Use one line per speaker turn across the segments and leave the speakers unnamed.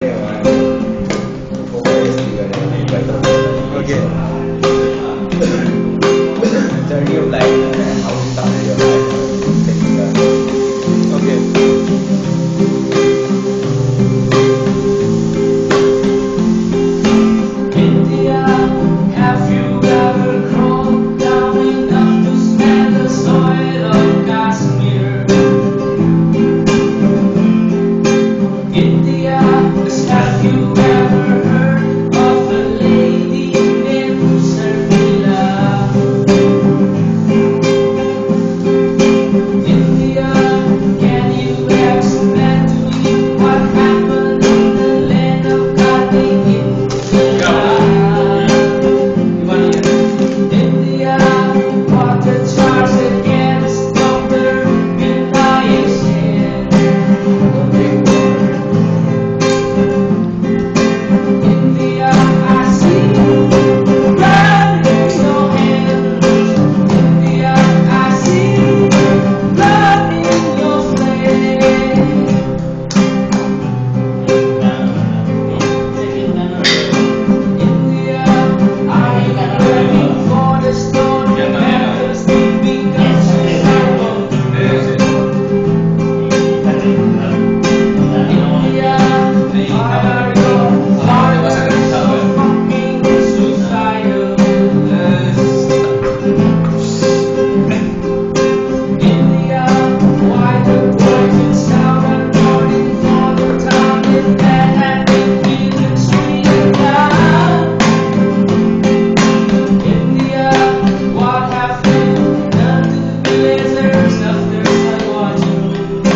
Okay. Journey of life and how you started your life. Okay.
India, have you ever crawled down enough to smell the soil of Kashmir? India, have you ever heard of a lady named Sarmila? India, can you explain to me what happened in the land of Kartik? India, what the charge against Dr. Vinayak Sen? India, I see blood in your hands. India, I see blood in your face. India, are you ready for the storm that is sweeping us around? India, are your fathers so fucking suicidal? India, why the boys in South are calling for the time that had been feeling sweet down? India, what have you done to the blazers after Salwaju?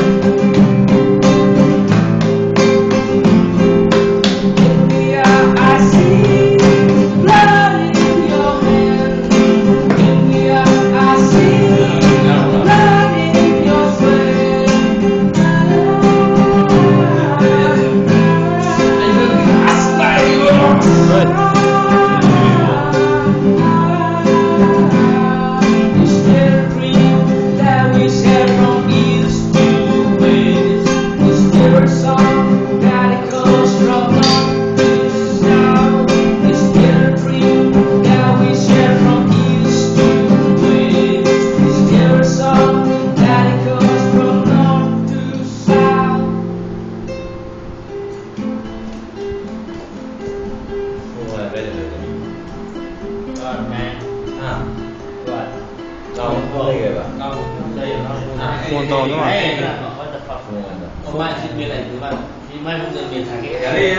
India, I see blood in your hands. India, I see blood in your Is there a dream that we share from east to west? Is there a song that echoes from north to south? Is there a dream that we share from east to west? Is there a song that echoes from north to south?
Buồn tồn đúng không?
Không ai xin biệt này từ bạn thì mai không được biệt thằng kia